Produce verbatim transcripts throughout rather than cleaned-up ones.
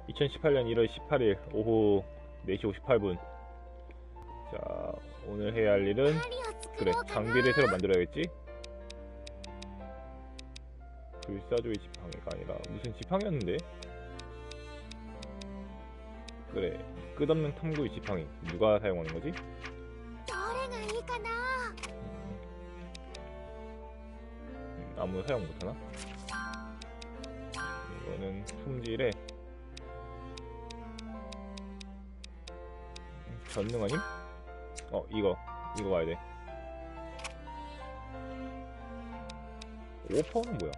이천십팔년 일월 십팔일 오후 네시 오십팔분. 자, 오늘 해야 할 일은 그래, 장비를 새로 만들어야겠지? 불사조의 지팡이가 아니라 무슨 지팡이였는데? 그래, 끝없는 탐구의 지팡이. 누가 사용하는 거지? 음, 아무 사용 못하나? 이거는 품질에 전능 아님? 어, 이거 이거 가야돼. 오퍼는 뭐야?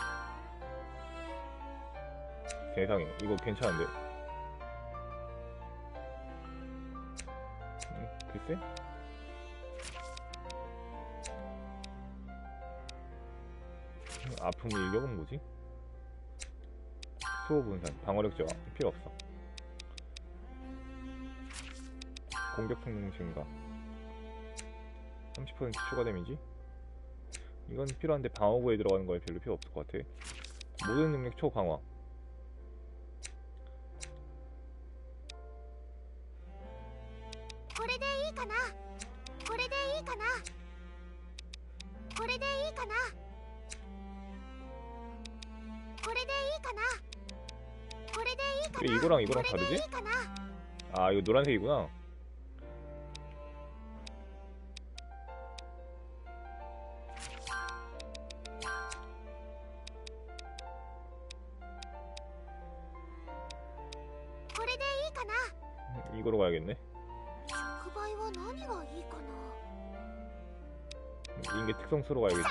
세상에, 이거 괜찮은데? 음, 글쎄? 아픔의 일격은 뭐지? 수호 분산, 방어력 저하 필요 없어. 공격 성능 증가 삼십 퍼센트 추가 데미지? 이건 필요한데 방어구에 들어가는 거에 별로 필요 없을 것 같아. 모든 능력 초강화. 왜 이거랑 이거랑 다르지? 아, 이거 노란색이구나. 이거로 가야겠네. 인계 특성수로 가야겠지?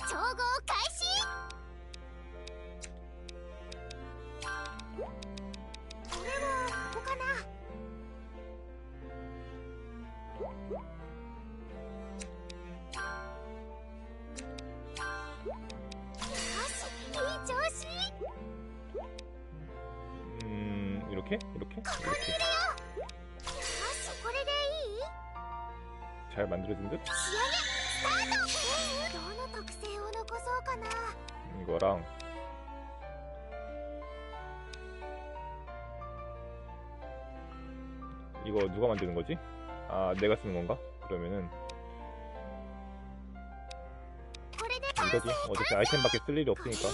음, 이렇게? 이렇게? 이렇게. 잘 만들어진 듯? 이거랑 이거 누가 만드는 거지? 아, 내가 쓰는 건가? 그러면은 이거지. 어차피 아이템밖에 쓸 일이 없으니까.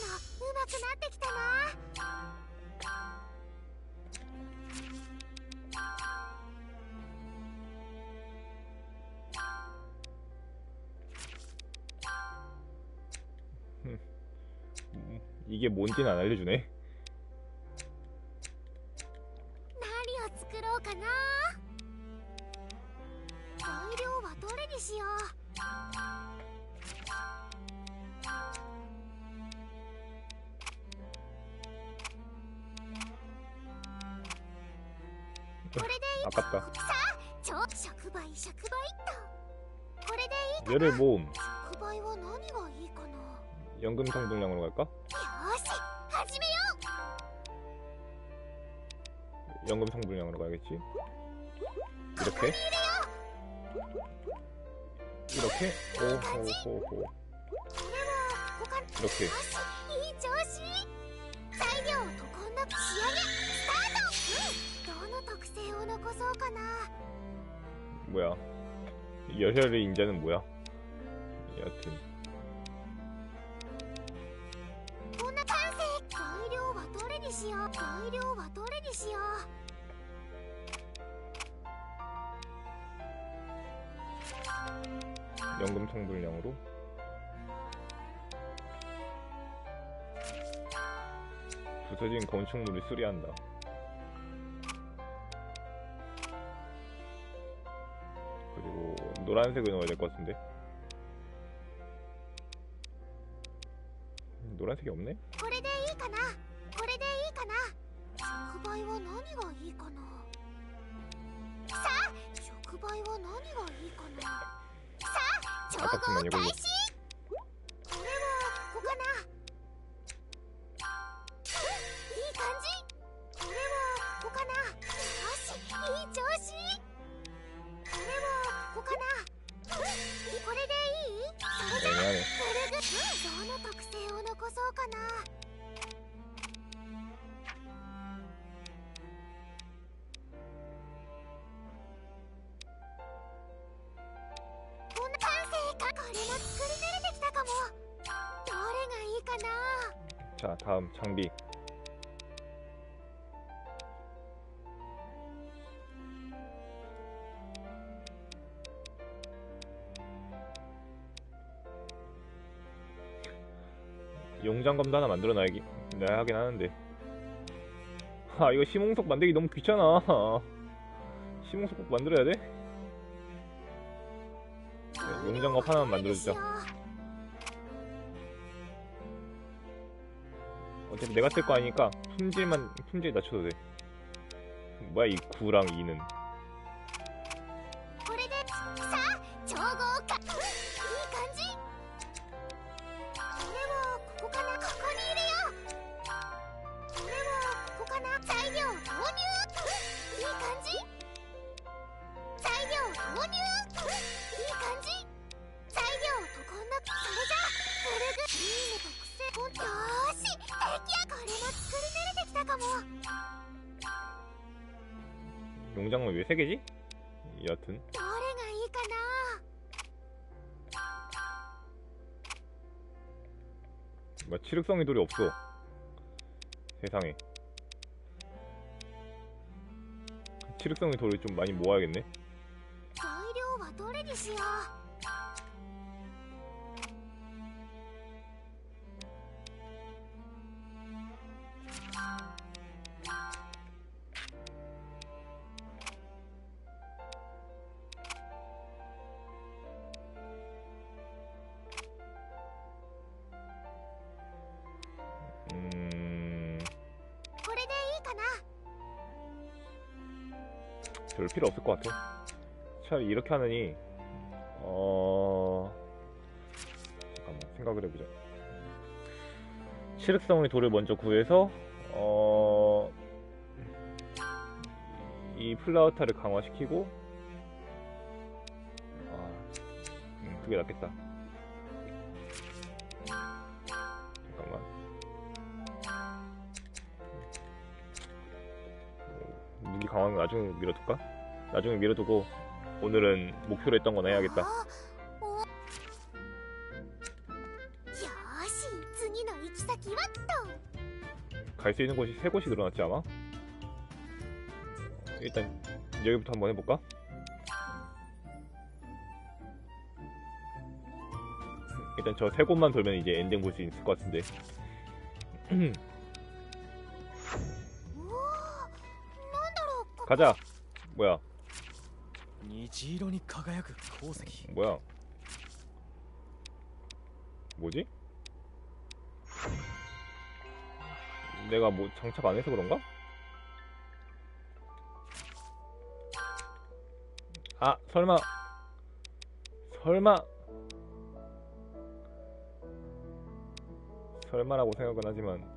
이게 뭔지는 안 알려주네. 아깝다. 열을 모음. 연금 성분량으로 갈까? 연금 성분량으로 가야겠지? 이렇게? 이렇게? 오호호호. 이렇게. 뭐야? 열혈의 인자는 뭐야? 여튼 연금 성분량으로 부서진 건축물을 수리한다. 그리고 노란색을 넣어야 될 것 같은데. 노란색이 없네? 아깝지만 이걸로. 애매하네. 자, 다음 장비. 용장검도 하나 만들어놔야기 내가 하긴 하는데. 아, 이거 심홍석 만들기 너무 귀찮아. 심홍석 꼭 만들어야 돼? 네, 용장검 하나만 만들어주자. 어차피 내가 쓸 거 아니니까 품질만 품질 낮춰도 돼. 뭐야 이 구랑 이는. 용장은 왜 세 개지? 여하튼 뭐 치륵성의 돌이 없어 세상에. 치륵성의 돌을 좀 많이 모아야겠네. 별 필요 없을 것 같아. 차라리 이렇게 하느니 어... 잠깐만 생각을 해보자. 치륵성의 돌을 먼저 구해서 어... 이 플라우타를 강화시키고 아... 음, 그게 낫겠다. 잠깐만. 무기 강화는 나중에 밀어둘까? 나중에 밀어두고 오늘은 목표로 했던 거나 해야겠다. 갈 수 있는 곳이 세 곳이 늘어났지 아마? 일단 여기부터 한번 해볼까? 일단 저 세 곳만 돌면 이제 엔딩 볼 수 있을 것 같은데. 가자! 뭐야? 뭐야? 뭐지? 내가 뭐 장착 안 해서 그런가? 아, 설마 설마 설마라고 생각은 하지만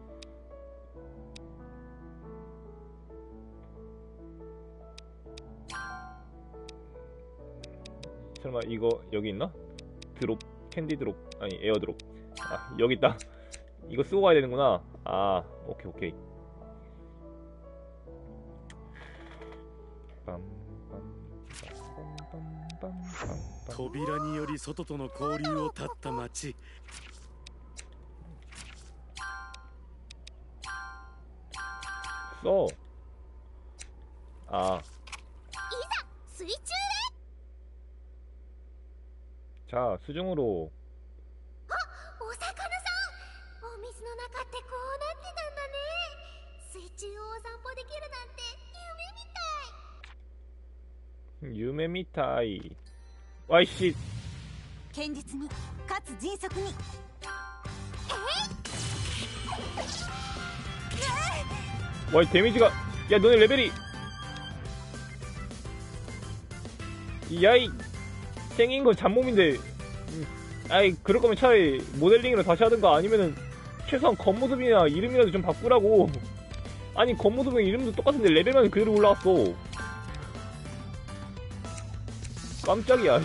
설마 이거 여기 있나? 드롭, 캔디 드롭, 아니 에어 드롭. 아, 여기 있다. 이거 쓰고 가야 되는구나. 아, 오케이 오케이. 扉により外との交流を断った町。 써. 아. 자, 수중으로. 유메 미타이. 와이씨. 와이 데미지가. 야, 너네 레벨이. 야이. 생긴 건 잡몸인데. 아이, 그럴 거면 차라리 모델링으로 다시 하든가 아니면은 최소한 겉모습이나 이름이라도 좀 바꾸라고. 아니, 겉모습이랑 이름도 똑같은데 레벨만 그대로 올라왔어. 깜짝이야.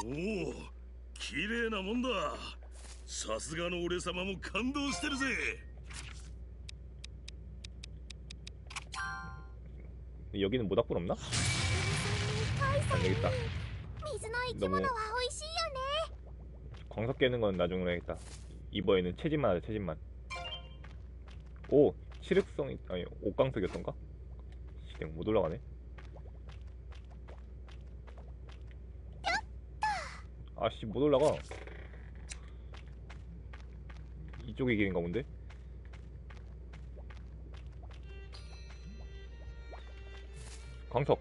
おお、綺麗なもんだ。さすがの俺様も感動してるぜ。 여기는 모닥불 없나? 안 되겠다. 너무 광석 깨는 건 나중으로 해야겠다. 이번에는 채집만 하자, 채집만. 오! 칠흑성이, 아니, 옥광석이었던가? 시댕 못 올라가네. 아씨, 못 올라가. 이쪽이 길인가 본데? 광석.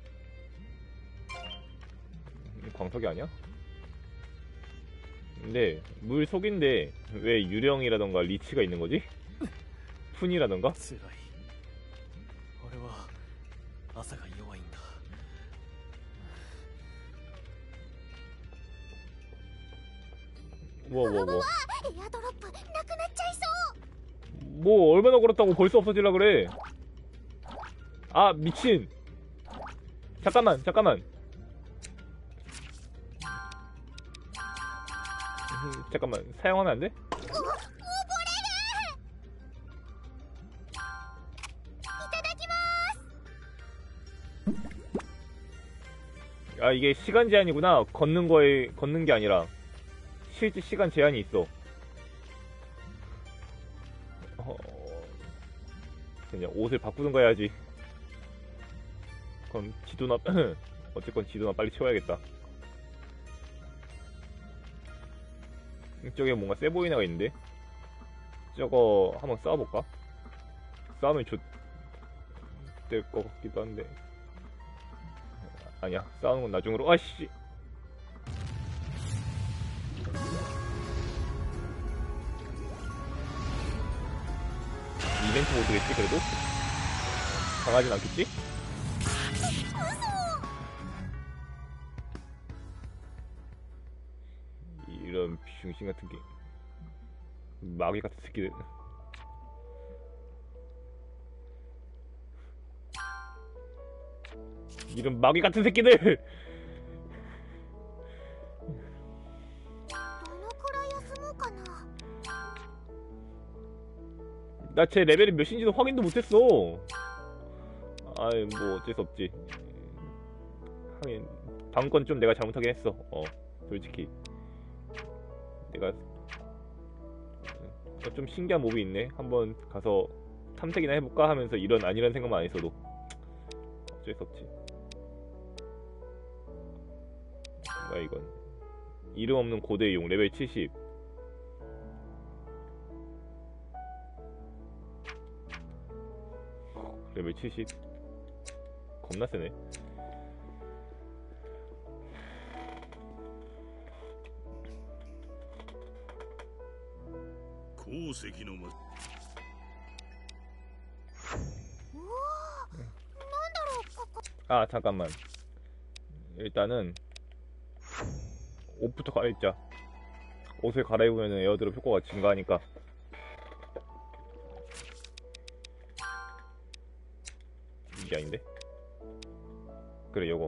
광석이 아니야? 근데 물 속인데 왜 유령이라던가 리치가 있는 거지? 푼이라던가? 뭐 뭐 뭐 뭐 얼마나 걸었다고 벌써 없어지려 그래? 아 미친. 잠깐만 잠깐만 잠깐만 사용하면 안 돼? 아 이게 시간 제한이구나. 걷는 거에 걷는 게 아니라 실제 시간 제한이 있어. 어... 그냥 옷을 바꾸든가 해야지. 그럼 지도나 어쨌건 지도나 빨리 채워야겠다. 이쪽에 뭔가 세 보이는 애가 있는데 저거 한번 싸워볼까? 싸우면 좋될 것 같기도 한데 아니야 싸우는 건 나중으로. 아씨 이벤트 모드겠지 그래도? 강하진 않겠지? 이런 비중신 같은 게 마귀 같은 새끼들. 이런 마귀 같은 새끼들. 나 제 레벨이 몇인지도 확인도 못했어. 아이 뭐 어쩔 수 없지. 하긴 다음 건 좀 내가 잘못하긴 했어. 어 솔직히 내가 좀 신기한 몹이 있네. 한번 가서 탐색이나 해볼까 하면서 이런 아니란 생각만 안 했어도 어쩔 수 없지. 뭐야 이건. 이름 없는 고대의 용 레벨 칠십. 레벨 칠십 겁나 세네. 아 잠깐만 일단은 옷부터 갈아입자. 옷을 갈아입으면 에어드롭 효과가 증가하니까. 이게 아닌데? 그래 요거.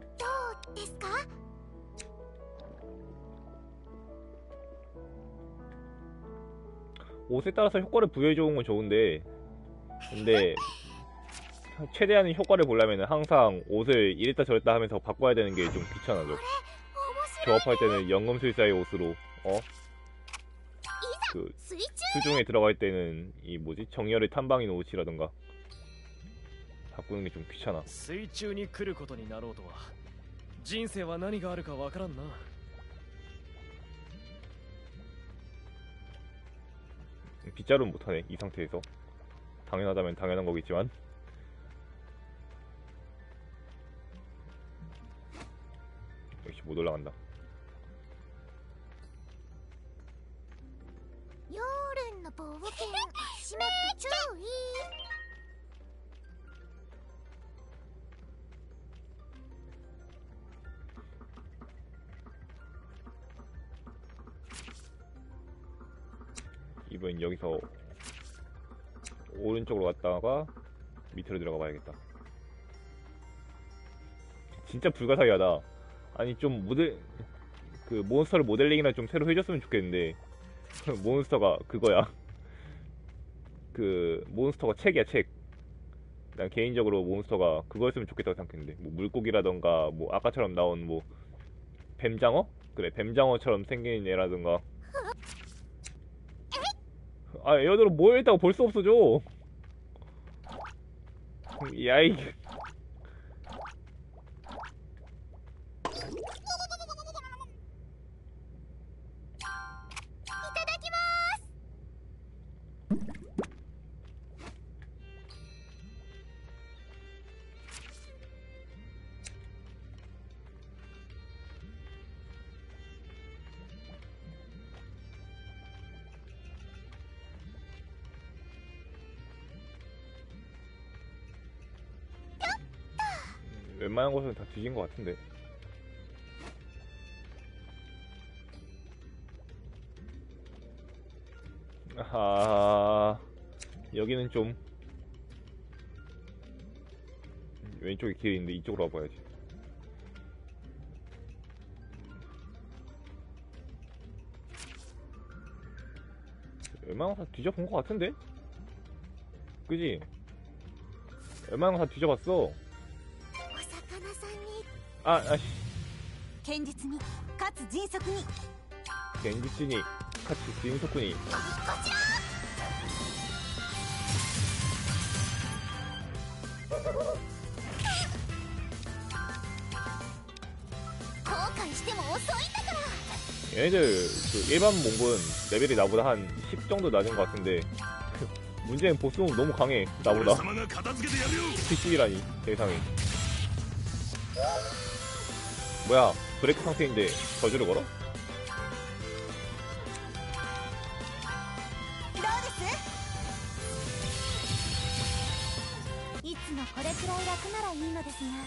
옷에 따라서 효과를 부여해주는 건 좋은데 근데 최대한 효과를 보려면 항상 옷을 이랬다 저랬다 하면서 바꿔야 되는 게 좀 귀찮아져. 조합할 때는 연금술사의 옷으로 어? 그 수중에 들어갈 때는 이 뭐지? 정열의 탐방인 옷이라던가 바꾸는 게 좀 귀찮아. 수중에来ることになろうとは人生は何があるかわからんな. 빗자루는 못하네 이 상태에서. 당연하다면 당연한 거겠지만 역시 못 올라간다. 이번엔 여기서 오른쪽으로 갔다가 밑으로 들어가 봐야겠다. 진짜 불가사의하다. 아니 좀 모델 그 그 몬스터를 모델링이나 좀 새로 해줬으면 좋겠는데 몬스터가 그거야. 그 몬스터가 책이야 책. 난 개인적으로 몬스터가 그거였으면 좋겠다고 생각했는데 뭐 물고기라던가 뭐 아까처럼 나온 뭐 뱀장어? 그래 뱀장어처럼 생긴 애라던가. 아 에어드롭 뭐 했다고 벌써 없어져. 야이. 웬만한 것은 다 뒤진 것 같은데. 아 여기는 좀 왼쪽에 길이 있는데 이쪽으로 와봐야지. 웬만한 거 다 뒤져본 것 같은데? 그지? 웬만한 거 다 뒤져봤어. 아, 아씨. 堅実にかつ迅速に 겐지츠니 같이 진속군이. 後悔しても遅いんだから 얘네들 그 일반 몽골은 레벨이 나보다 한 십 정도 낮은 것 같은데 문제는 보스는 너무 강해. 나보다. 칠십이라니 세상에. 뭐야 브레이크 상태인데 저주를 걸어? どうですいつもこれくらい楽ならいいのですが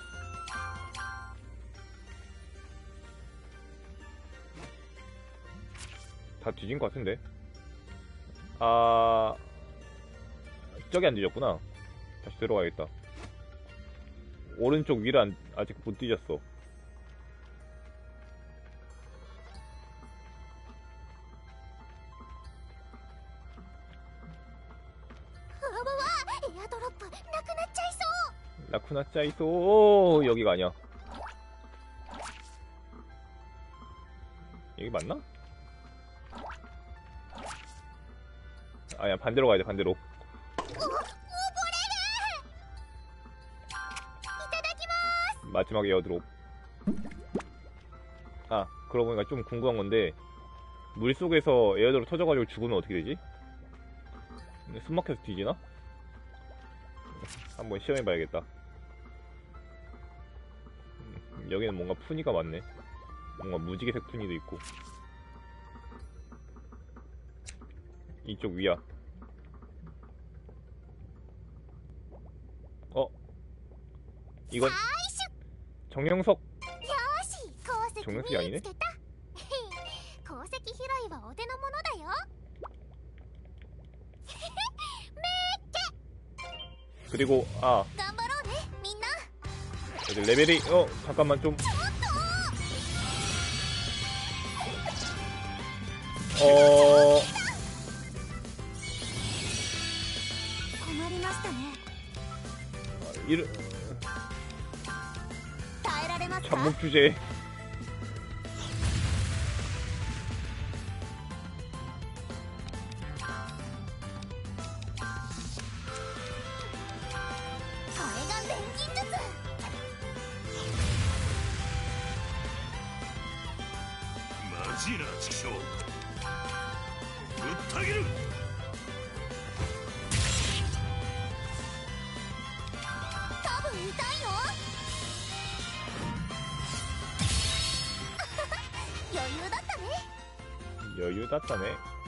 다 뒤진 것 같은데. 아 저기 안 뒤졌구나. 다시 들어가야겠다. 오른쪽 위를 안, 아직 못 뒤졌어. 라쿠나 짜이소. 여기가 아니야. 여기 맞나? 아야 반대로 가야돼. 반대로. 마지막 에어드롭. 아 그러고 보니까 좀 궁금한 건데 물속에서 에어드롭 터져가지고 죽으면 어떻게 되지? 숨막혀서 뒤지나? 한번 시험해봐야겠다. 음, 여기는 뭔가 푸니가 많네. 뭔가 무지개색 푸니도 있고. 이쪽 위야. 어? 이건 정영석. 정영석이 아니네? 그리고 아 이제 레벨이 어 잠깐만 좀 어... 이르... 잠복 주제. 마지나 직쇼. 부탁이를. 여유 땄다네.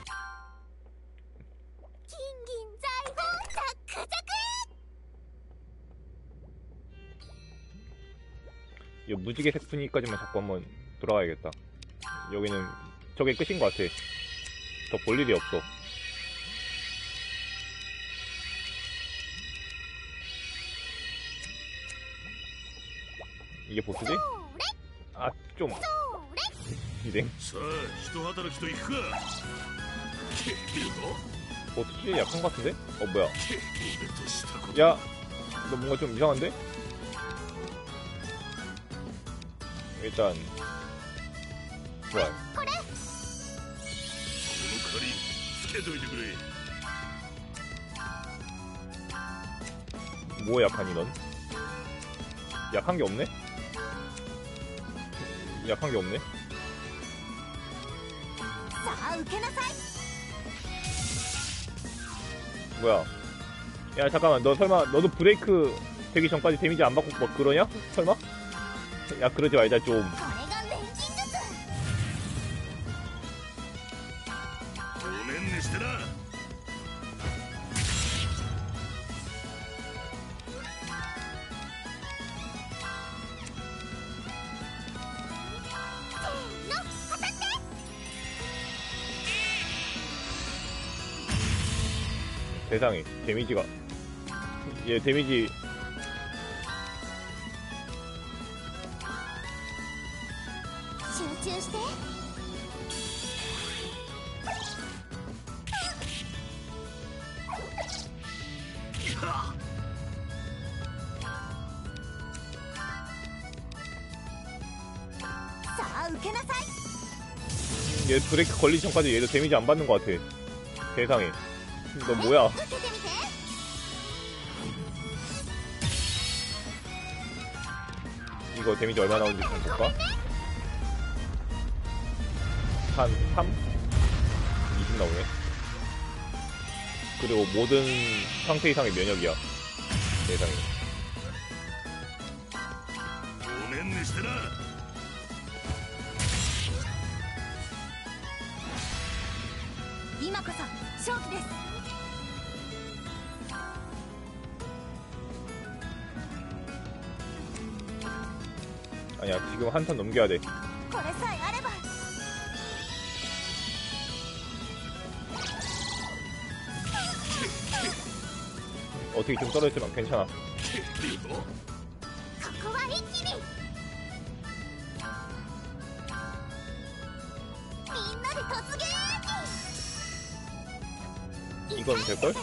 이 무지개색 푸니까지만 자꾸 한번 돌아가야겠다. 여기는 저게 끝인 것 같아. 더 볼 일이 없어. 이게 보스지? 아 좀 이생 さあ人働きといくか。けると 어 투실이 약한 것 같은데? 어 뭐야 けるとしたこと。 야 너 뭔가 좀 이상한데? 일단 좋아요 その借りつけといてくれ。 뭐 약하니 넌? 약한 게 없네? 약한 게 없네? さあ受けなさい。 뭐야? 야 잠깐만 너 설마 너도 브레이크 되기 전까지 데미지 안 받고 막 그러냐? 설마? 야 그러지 말자 좀. これが錬金術。 ごめんねしてな。 세상에 데미지가 얘 데미지 集中して。 さあ受けなさい。 얘 브레이크 걸리기 전까지 얘도 데미지 안 받는 것 같아. 세상에 너 뭐야? 受けてみて。 이거 데미지 얼마 나오는지 좀 볼까? 한 삼? 이십 나오네. 그리고 모든 상태 이상의 면역이야. 세상에. ごめんねしてな。 今こそ勝機です。 아니야 지금 한 턴 넘겨야 돼. これさえあれば。 어떻게 좀 떨어졌지만 괜찮아. けるとここは一気に。みんなで突撃。 이건 될걸?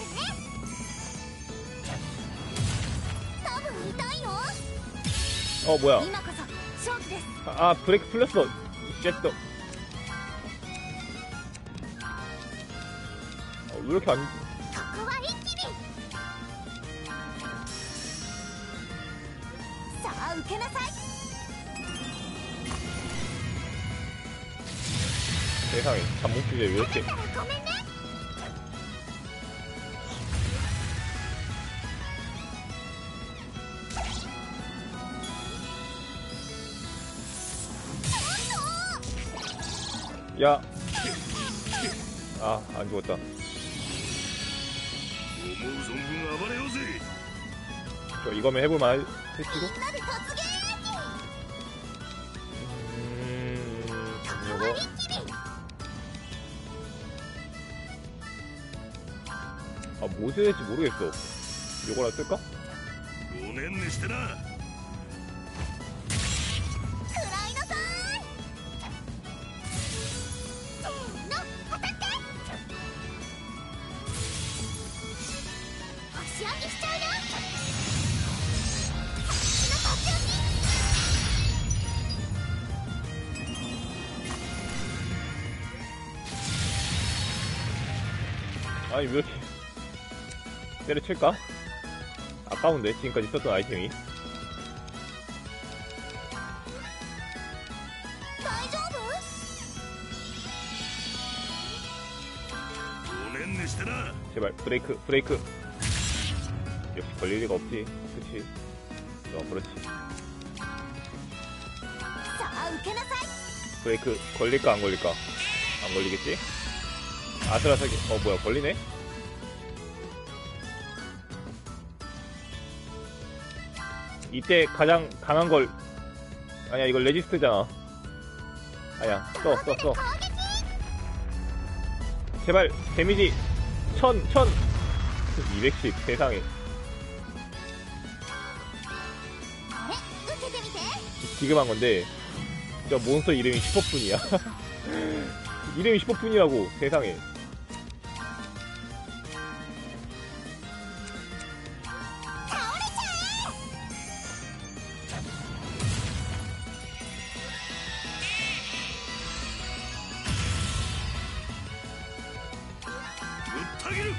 多分痛いよ。 어 뭐야? 今こそ勝機です。 아, 아 브레이크 풀렸어. 쉣 또. 어, 왜 이렇게 안? ここは一気に。さあ受けなさい。 세상에 잠복 주제 왜 이렇게? だからごめんね。 야. 아, 안 죽었다. 思う存分暴れようぜ。 저 이거면 해볼만 할지도? みんなで突撃。 음, ここは 이거 一気に。 아, 뭐 해야 될지 모르겠어. 이거라 쓸까? ごめんねしてな。 食らいなさい。せーの当たって。星上げしちゃうよ。私のとっておき。 아니 왜 이렇게 때려칠까? 아까운데 지금까지 썼던 아이템이. 大丈夫？ ごめんねしてな。 제발 브레이크 브레이크. 역시 걸릴 리가 없지. 그치? 어 그렇지. さあ受けなさい。 브레이크 걸릴까 안 걸릴까? 안 걸리겠지? 아슬아슬하게. 어 뭐야 걸리네? 이때 가장 강한 걸. 아니야 이거 레지스트잖아. 아니야 써 써 써. 제발 데미지 천 천 이백십 세상에. これ受けてみて。 지금 한 건데 저 몬스터 이름이 슈퍼푼이야. 이름이 슈퍼푼이라고 세상에. 타기를.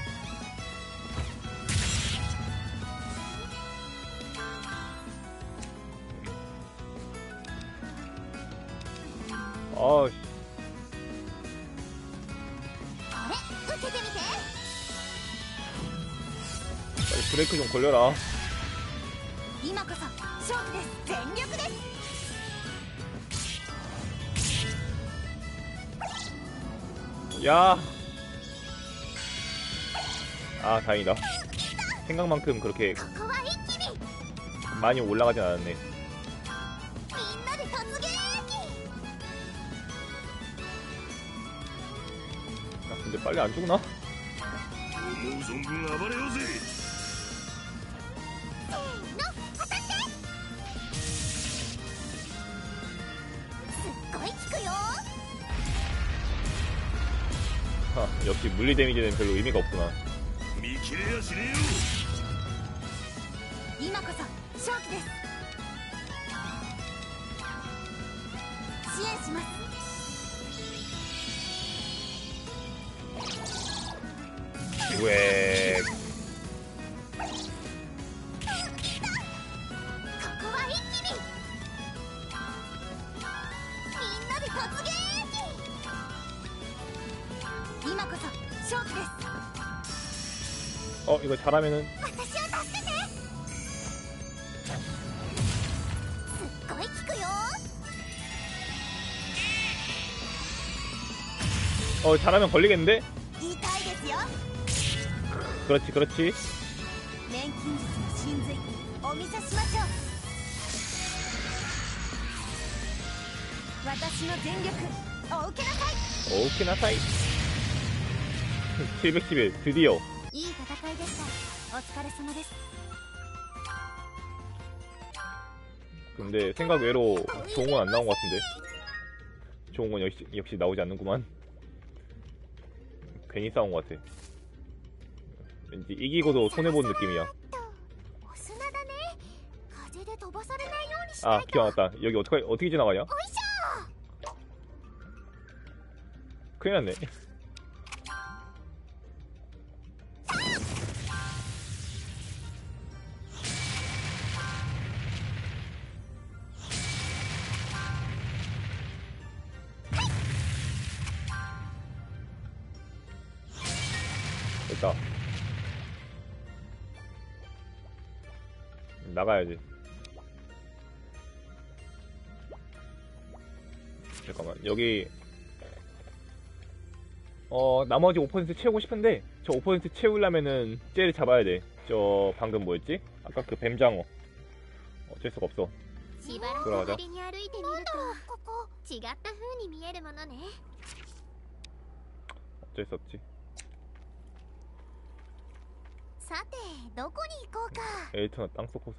아, 씨. これ受けてみて。 빨리 브레이크 좀 걸려라. 今こそ勝負です。全力です。 야. 아, 다행이다. 생각만큼 그렇게 ここは一気に 많이 올라가진 않았네. みんなで突撃。 아, 근데 빨리 안 죽나? 思う存分暴れようぜ。 せーの当たって。すっごい効くよ。 아, 역시 물리 데미지는 별로 의미가 없구나. 見切れやしねえよ。 今こそ勝機です。支援します。 왜? ここは一気にみんなで突撃。今こそ勝機です。 어, 이거 잘하면은 私を助けて。すっごい効くよ。 어, 잘하면 걸리겠는데? 痛いですよ。 그렇지, 그렇지. 錬金術の神髄お見せしましょう。私の全力お受けなさい。 오케이, 나사이. 칠백십일, 드디어. いい戦いでした。お疲れ様です。 근데 생각 외로 좋은 건 안 나온 것 같은데. 좋은 건 역시, 역시 나오지 않는구만. 괜히 싸운 것 같아. 왠지 이기고도 손해본 느낌이야. お砂だね。風で飛ばされないようにしな 아, いと。 기억 났다. 여기 어떻게, 어떻게 지나가냐? おいしょ。 큰일 났네. 됐다. 나가야지. 잠깐만, 여기 어 나머지 오 퍼센트 채우고 싶은데 저 오 퍼센트 채우려면은 쟤를 잡아야 돼. 저 방금 뭐였지? 아까 그 뱀장어. 어쩔 수가 없어. しばらく 돌아가자. 周りに歩いてみるとここ違った風に見えるものね。 어쩔 수 없지. さてどこに行こうか。 에이터나 땅속 코스?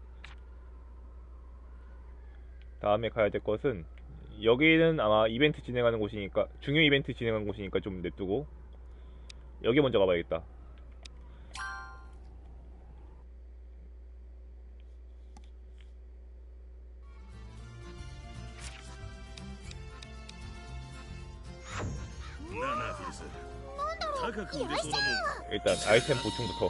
다음에 가야 될 것은 여기는 아마 이벤트 진행하는 곳이니까 중요 이벤트 진행하는 곳이니까 좀 냅두고 여기 먼저 가봐야겠다. 나나 필스. 高く売れそうだもん。 일단 아이템 보충부터.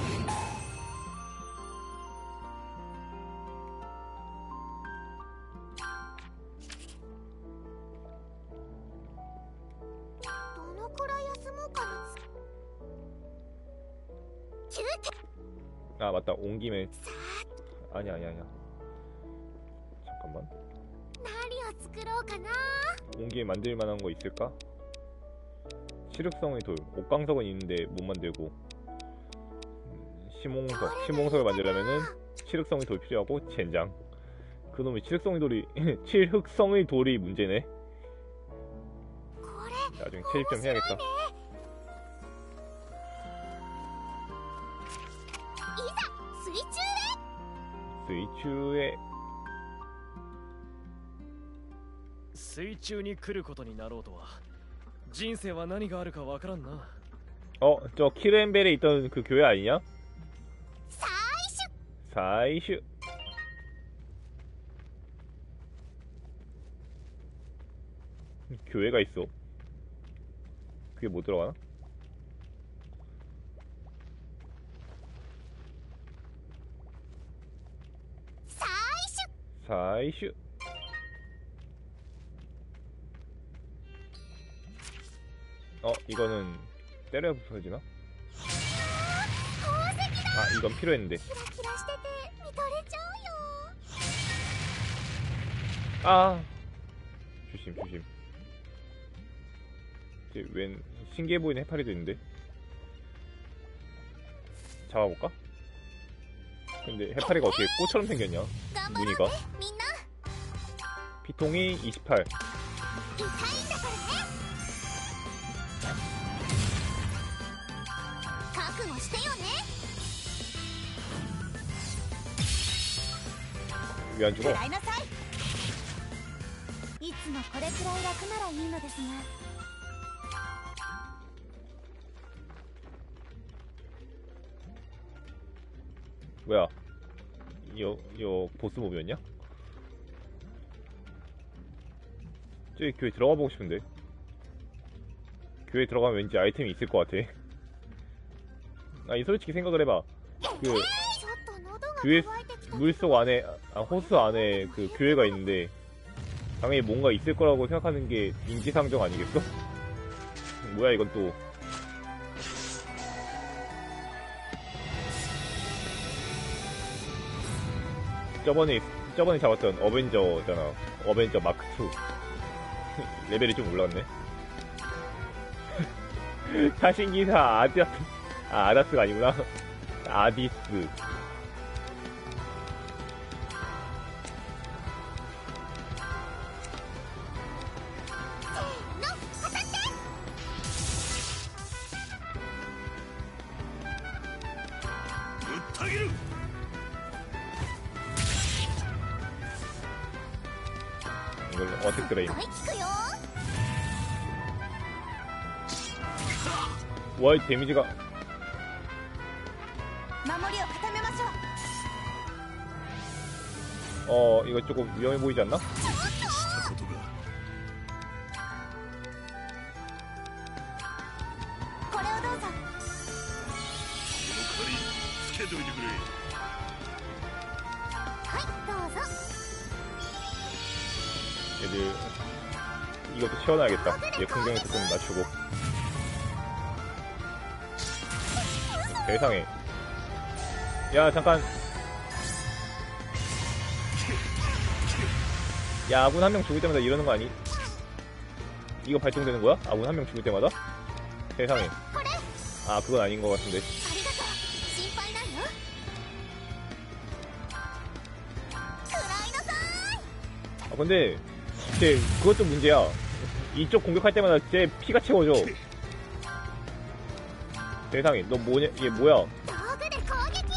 아 맞다, 온 김에. 아니 아니 아니야. 잠깐만. 온 김에 만들 만한 거 있을까? 시륵성의 돌, 옥광석은 있는데 못 만들고. 음, 심홍석, 심홍석을 만들려면은 칠흑성의 돌 필요하고 젠장. 그놈의 칠흑성의 돌이 칠흑성의 돌이 문제네. 나중에 채집 좀 해야겠다. 스위추에 水中に来ることになろうとは人生は何があるかわからんな。 어, 저 키르엠벨에 있던 그 교회 아니냐? 最初 사이슈. 교회가 있어. 그게 뭐 들어가나? 사이슈. 어, 이거는 때려 부서지나? 아, 이건 필요했는데. キラキラしてて見とれちゃうよ。 아, 조심 조심. 이제 웬 신기해 보이는 해파리도 있는데. 잡아볼까? 근데 해파리가 어떻게 꽃처럼 생겼냐? 頑張ろう 무늬가. ねみんな。 피통이 이십팔. 痛いんだからね。覚悟してよね。 왜 안 죽어? 食らいなさい。いつもこれくらい楽ならいいのですが。 뭐야? 여, 여 보스 몹이었냐? 저기 교회 들어가 보고 싶은데. 교회 들어가면 왠지 아이템이 있을 것 같아. 아니 솔직히 생각을 해봐. 그 ちょっと喉が 교회 渇いてきた。 물속 안에 아 호수 안에 그 교회가 있는데 당연히 뭔가 있을 거라고 생각하는 게 인지상정 아니겠어? 뭐야 이건 또. 저번에 저번에 잡았던 어벤져잖아. 어벤져 마크 투. 레벨이 좀 올랐네. 사신기사 아디아스. 아 아다스가 아니구나. 아디스. 타기를 이걸로 어택 드레인. はい効くよ。 와, 이 데미지가. 守りを固めましょう。 어, 이거 조금 위험해 보이지 않나? したことがこれをどうぞ。 この借りつけといてくれ。 はいどうぞ。 얘들 이것도 채워놔야겠다. 얘 공격에서 좀 낮추고. 세상에. 야 잠깐. 야 아군 한 명 죽을 때마다 이러는 거 아니? 이거 발동되는 거야? 아군 한 명 죽을 때마다? 세상에. 아 그건 아닌 것 같은데. ありがとう。心配ないよ。食らいなさい。 아 근데 쟤 그것도 문제야. 이쪽 공격할 때마다 쟤 피가 채워져. 세상에 너 뭐냐 이게 뭐야? 道具で攻撃。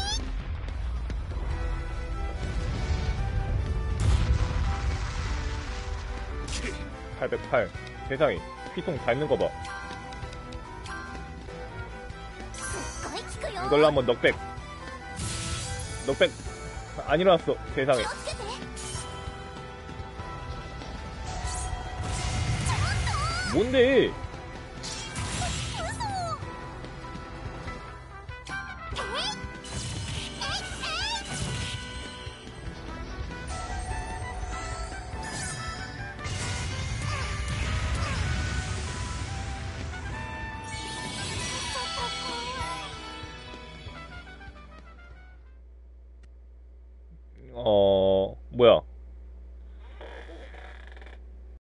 팔백팔. 세상에 피통 닳는 거 봐. すっごい効くよ。 이걸로 한번 넉백. 넉백. 안 일어났어. 세상에. 気をつけて。 뭔데? 嘘。えい。